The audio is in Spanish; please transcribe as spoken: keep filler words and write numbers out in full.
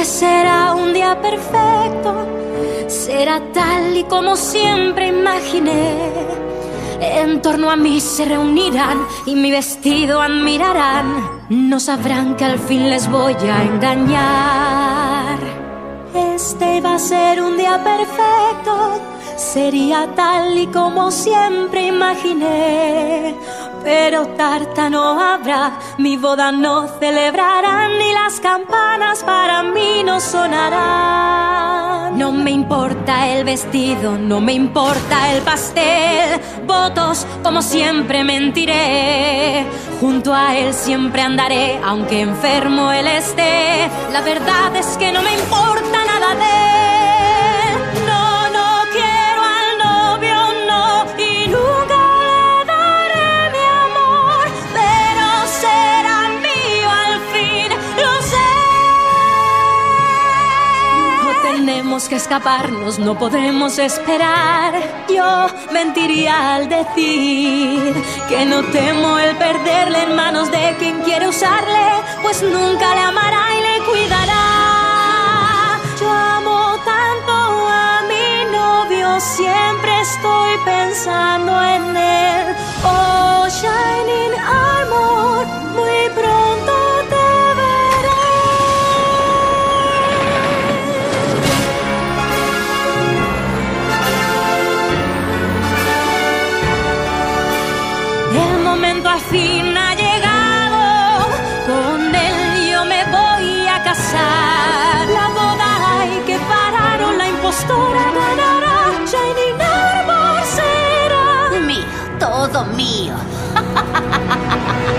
que será un día perfecto, será tal y como siempre imaginé. En torno a mí se reunirán y mi vestido admirarán. No sabrán que al fin les voy a engañar. Este va a ser un día perfecto, sería tal y como siempre imaginé. Pero tarta no habrá, mi boda no celebrarán, ni las campanas para mí no sonarán. No me importa el vestido, no me importa el pastel, votos como siempre mentiré. Junto a él siempre andaré, aunque enfermo él esté. La verdad es que no me importa nada de él. No, no quiero al novio, no, y nunca le daré mi amor, pero será mío al fin, lo sé. No tenemos que escaparnos, no podemos esperar. Yo mentiría al decir que no temo el perderle en manos de quien quiere usarle, pues nunca le amará y le cuidará. Yo amo tanto a mi novio, siempre estoy pensando en él. Oh, Shining Armor, muy pronto te veré. El momento al fin ha llegado, con él yo me voy a casar. La boda hay que parar o la impostora ganará. Shining Armor será Mío, todo mío.